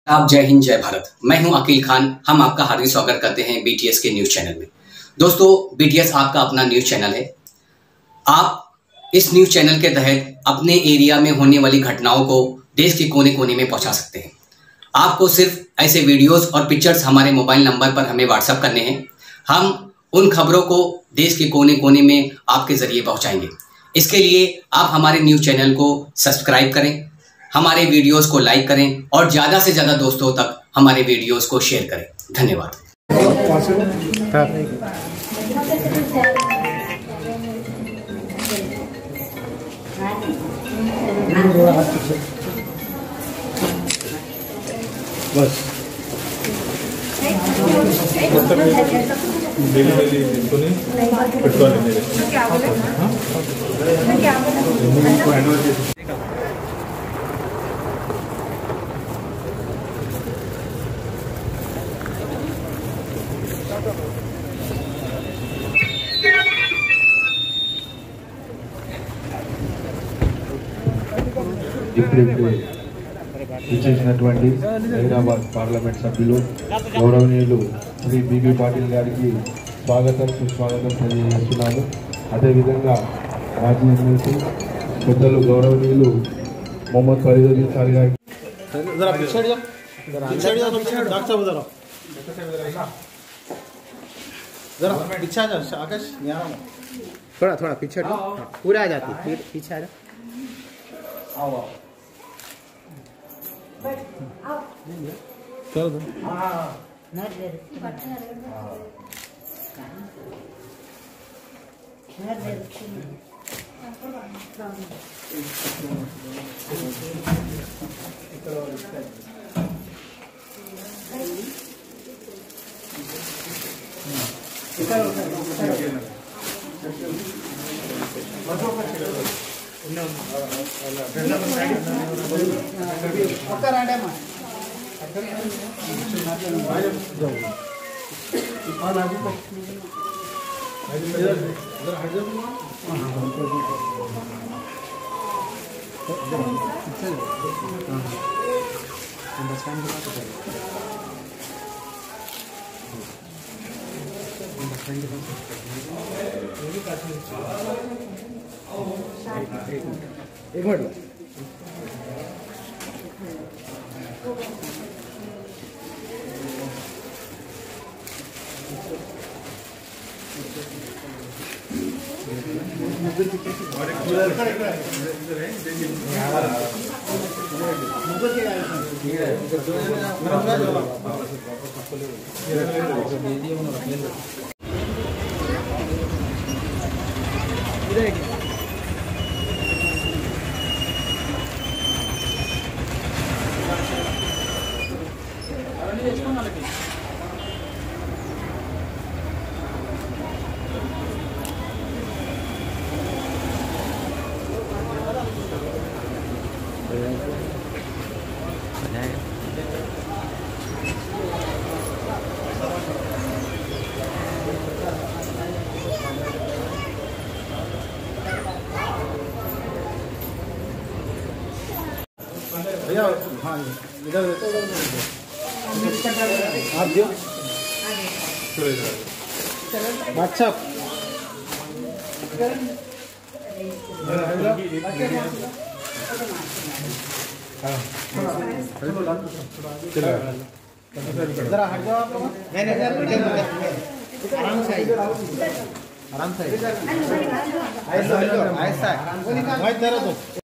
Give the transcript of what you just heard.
आप जय हिंद जय भारत। मैं हूं अकील खान। हम आपका हार्दिक स्वागत करते हैं बीटीएस के न्यूज़ चैनल में। दोस्तों, बीटीएस आपका अपना न्यूज़ चैनल है। आप इस न्यूज़ चैनल के तहत अपने एरिया में होने वाली घटनाओं को देश के कोने कोने में पहुंचा सकते हैं। आपको सिर्फ ऐसे वीडियोस और पिक्चर्स हमारे मोबाइल नंबर पर हमें व्हाट्सएप करने हैं। हम उन खबरों को देश के कोने कोने में आपके जरिए पहुँचाएंगे। इसके लिए आप हमारे न्यूज़ चैनल को सब्सक्राइब करें, हमारे वीडियोस को लाइक करें और ज़्यादा से ज़्यादा दोस्तों तक हमारे वीडियोस को शेयर करें। धन्यवाद। बस ఇచ్చేసినటువంటి హైదరాబాద్ పార్లమెంట్ సభ్యులు గౌరవనీయులు శ్రీ బీబీ పాటిల్ గారికి స్వాగతం సుస్వాగతం తెలియజేస్తున్నాము. అదేవిధంగా మాజీ ఎమ్మెల్సీ పెద్దలు గౌరవనీయులు మొహమ్మద్ ఫరీదుల్ ఇన్సారీ గారికి थोड़ा थोड़ा पीछे पूरा आ जाती फिर पीछे आ जा। चलो एक मिनट भैया, हाँ इधर आप दियो व्हाट्सएप जरा हट जाओ आप लोग। आराम से आराम से ऐसा